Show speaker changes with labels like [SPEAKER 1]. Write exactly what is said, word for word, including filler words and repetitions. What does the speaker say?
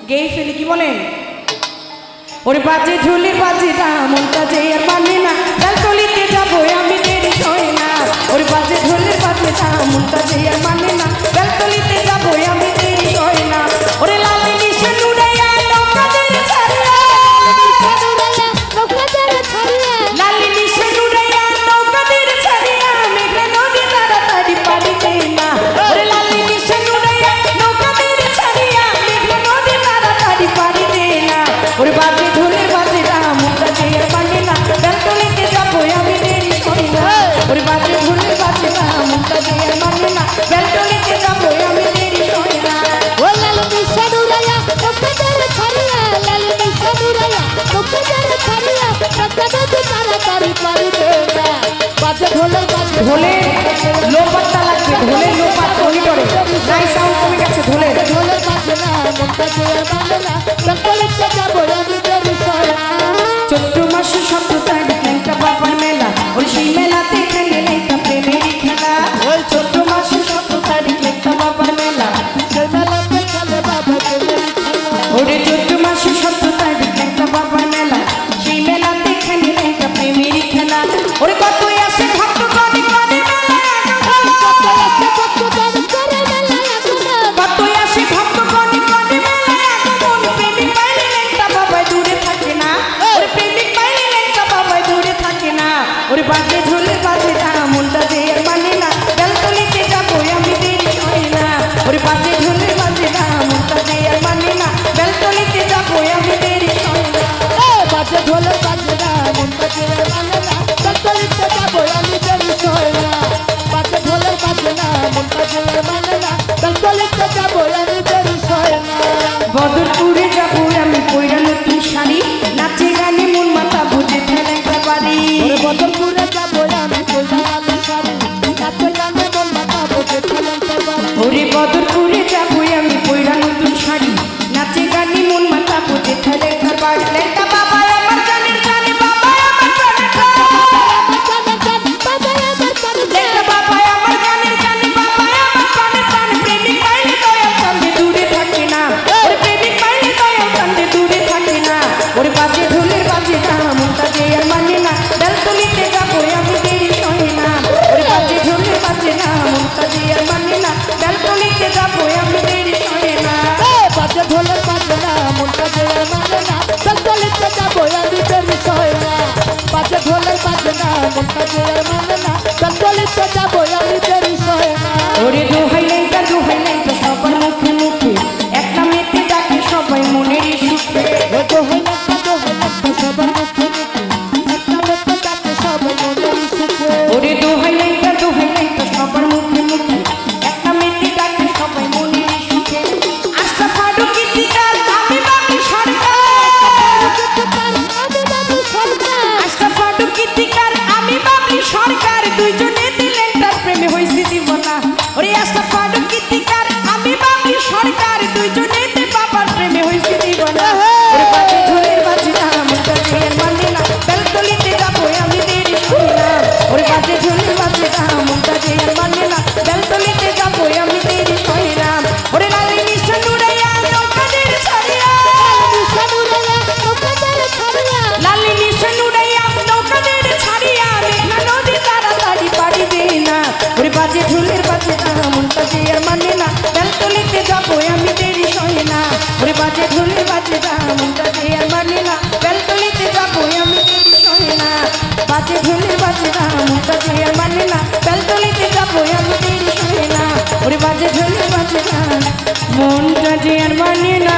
[SPEAKER 1] গেয়ে ফেলি কি বলেন ওরে বাজে ঝুলির বাজিটা মনটা যে আর মানে না বেলতলিতে যাবো আমি দেরি হয় না ওরে বাজে ঝুলির বাজিটা মনটা যে আর মানে না বেলতলিতে যাবো আমি দেরি হয় না ওরে লালি নিশে নুড়াইয়া নৌকাদের ছাড়িয়া লালি নিশে নুড়াইয়া নৌকাদের ছাড়িয়া মেঘনা নদী তাড়াতাড়ি পাড়ি দেয় না ওরে লালি নিশে নুড়াইয়া নৌকাদের ছাড়িয়া মেঘনা নদী তাড়াতাড়ি পাড়ি দেয় না ওরে বাজে ঝুলির বাজিটা মনটা যে আর মানে না বেলতলিতে যাবো আমি দেরি হয় না ওরে বাজে ঝুলির বাজিটা মনটা যে আর মানে না বেলতলিতে যাবো আমি দেরি হয় না
[SPEAKER 2] ও লালি নিশে নুড়াইয়া নৌকাদের ছাড়িয়া লালি নিশে নুড়াইয়া নৌকাদের ছাড়িয়া মেঘনা নদী তাড়াতাড়ি পাড়ি দেয় না বাজে ঢোলের বাজে
[SPEAKER 1] ঢোলে লোপাটটা লাগবে ঢোলে লোপাট করিডোরে নাই সাউন্ড কমে গেছে ঢোলে
[SPEAKER 2] ঢোলের বাজে না মনটা যে আর মানে না বেলতলিতে যাবো আমি দেরি হয় না
[SPEAKER 1] চৈত্র মাসে সতেরো তারিখ একটা বাবার মেলা ওই সেই মেলাতে খেলে একটা প্রেমের খেলা ওই চৈত্র মাসে সতেরো তারিখ একটা বাবার মেলা
[SPEAKER 2] সেই মেলাতে খেলে বাবা প্রেমের খেলা
[SPEAKER 1] ওরে চৈত্র মাসে সতেরো তারিখ একটা বাবার মেলা সেই মেলাতে খেলে একটা প্রেমের খেলা ওরে কতই আসে ভক্ত কনে কনে কতই আসে ভক্ত কনে কনে মেলা এখন প্রেমিক পাইলে একটা বাবাই দূরে থাকে না ওরে প্রেমিক পাইলে একটা বাবাই দূরে থাকে না ওরে বাজে ঝোলে বাজে না মনটা যে আর মানে না বেলতলিতে যাবো আমি দেরি হয় না ওরে বাজে ঝোলে বাজে না মনটা যে আর মানে না বেলতলিতে যাবো আমি দেরি হয় না
[SPEAKER 2] বাজে ঢোলের বাজে না মনটা যে আর মানে না বেলতলিতে যাবো আমি দেরি হয় না বাজে ঢোলের বাজে না মনটা যে আর মানে না বেলতলিতে যাবো আমি দেরি হয় না
[SPEAKER 1] বদরপুরে যাবো আমি পয়রা নতুন শাড়ি নাচে গানে মন মাথা বুঝে ফেলে বাড়ি
[SPEAKER 2] ওরে বদরপুরে যাবো আমি কইরা আলু শাড়ি নাচে গানে মন মাথা বুঝে ফেলতে পারি
[SPEAKER 1] ওরে বদরপুরে যাবো আমি পয়রা নতুন শাড়ি নাচে গানে মন মাথা বুঝে ফেলে বাড়ি লেটা বাবা আমার জানের জানে বাবা আমার জানের লেটা বাবা আমার জানের জানে বাবা আমার জানের জানে প্রেমিক পাইলে দয়াল কান্দে দূরে থাকে না ওরে প্রেমিক পাইলে দয়াল কান্দে দূরে থাকে না ওরে বাজে ঢোলের বাজে না মনটা যে আর মানে না বেলতলিতে যাবো আমি দেরি হয় না ওরে বাজে ঢোলের বাজে না মনটা যে আর মানে না বেলতলিতে যাবো আমি দেরি হয় না
[SPEAKER 2] বাজে ঢোলের বাজে না মনটা যে আর মানে না বেলতলিতে যাবো আমি দেরি হয় না বাজে ঢোলের বাজে না মনটা যে আর মানে না বেলতলিতে যাবো আমি দেরি হয় না
[SPEAKER 1] ওরে দোহাই লাইটা দোহাই লাইটা সবার মুখে মুখে একটা মেতে ডাকে সবাই মনের সুখে
[SPEAKER 2] ও দোহাই লাগা দোহাই লাগা সবার মুখে মুখে একটা মেতে ডাকে সবাই মনের সুখে
[SPEAKER 1] ওরে দোহাই লাইটা দোহাই লাইটা সবার মুখে মুখে একটা মেতে ডাকে সবাই মনের সুখে আশা ফাড়ু গীতিকার আমি বাকি সরকার আশা ফাড়ু গীতিকার আমি বাকি সরকার দুইজনে দিলেন তার প্রেমে হইছে জীবনা ওরে আশা ফাড়ু গীতিকার আমি বাকি সরকার দুইজনে তে বাবার প্রেমে হইছে জীবনা ওরে বাজে ঝোলের বাজে না মনটা যে আর মানে না বেলতলিতে যাবো আমি দেরি হয় না ওরে বাজে ঝোলের বাজে না মনটা যে আর মানে না বেলতলিতে যাবো আমি দেরি হয় না ওরে লালি নিশা নুড়াইয়া নৌকাদের ছাড়িয়া লালি নিশা নুড়াইয়া নৌকাদের ছাড়িয়া মেঘনা নদী তাড়াতাড়ি পাড়ি দেয় না ওরে বাজে ঝোলের বাজে না মনটা যে আর মানে না বেলতলিতে যাবো আমি দেরি হয় না ওরে বাজে ঝোলের বাজে না মনটা যে আর মানে না বেলতলিতে যাবো আমি দেরি হয় না বাজে ঝোলের বাজে না মনটা যে আর মানে না বেলতলিতে যাবো আমি দেরি হয় না ওরে বাজে ঝোলের বাজে না মনটা যে আর মানে না